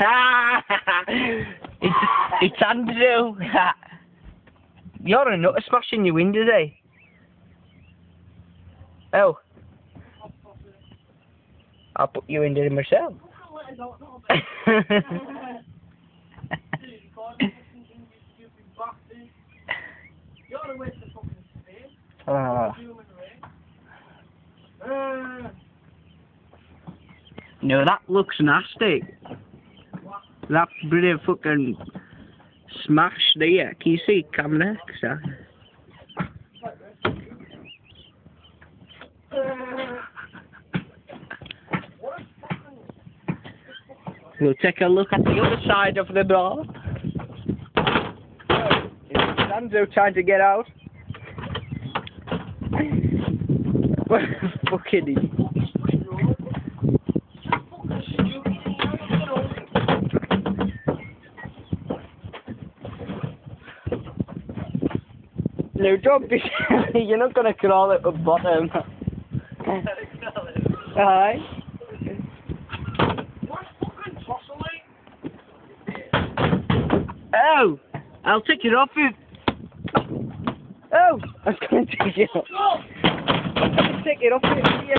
It's Andrew. You're a nutter smashing your windows, eh? Oh. I'll put you into it myself. No, that looks nasty. That bit of fucking smash there. Can you see camera? We'll take a look at the other side of the door. Is Andrew trying to get out? What a fucking idiot. No, don't be silly. You're not gonna crawl at the bottom. Aye. Oh! I'll take it off you. Oh! I was going to take it off. I was going to take it off you.